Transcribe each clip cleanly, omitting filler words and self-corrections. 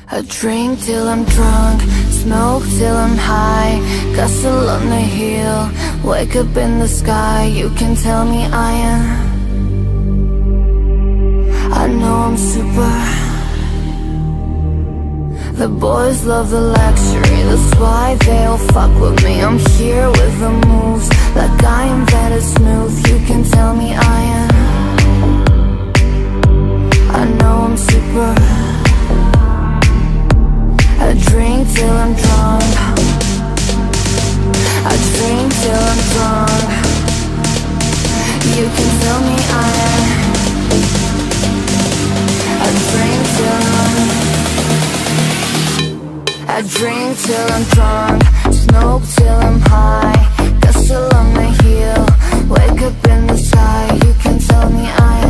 I drink till I'm drunk, smoke till I'm high, Castle on the hill, wake up in the sky. You can tell me I know I'm super. The boys love the luxury, that's why they all fuck with me. I'm here with the moves, like I invented smooth. You can tell me I know I'm super. I drink till I'm drunk, I drink till I'm drunk. You can tell me I drink till I'm drunk, smoke till I'm high, Castle on the hill, wake up in the sky. You can tell me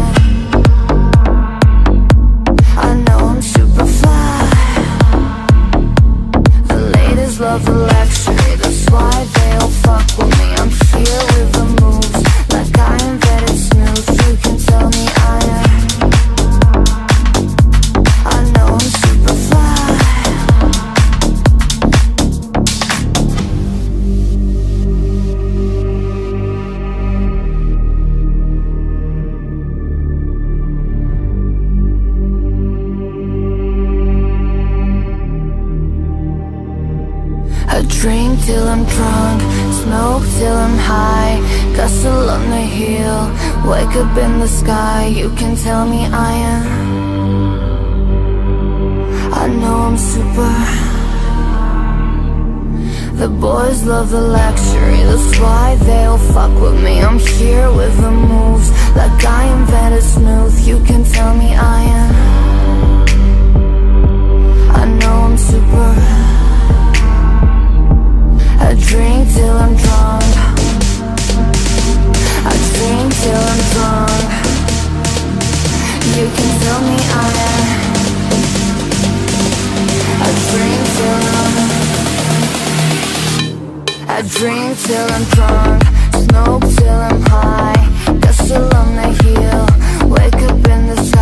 I know I'm super fly. The ladies love the luxury, that's why they all fuck with me. I'm here with the moves, like I invented smooth. You can tell me I know I'm super fly. I drink till I'm drunk, smoke till I'm high, Castle on the hill, wake up in the sky. You can tell me I know I'm super. The boys love the luxury, that's why they all fuck with me. I'm here with the moves, like I invented smooth. You can tell me I know I'm super. I drink till I'm drunk, I drink till I'm drunk. You can tell me I drink till I'm drunk, smoke till I'm high, Castle on the hill, wake up in the sky.